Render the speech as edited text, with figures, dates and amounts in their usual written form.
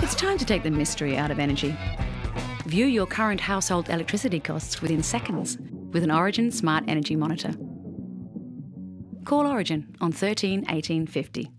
It's time to take the mystery out of energy. View your current household electricity costs within seconds with an Origin Smart Energy Monitor. Call Origin on 13 18 50.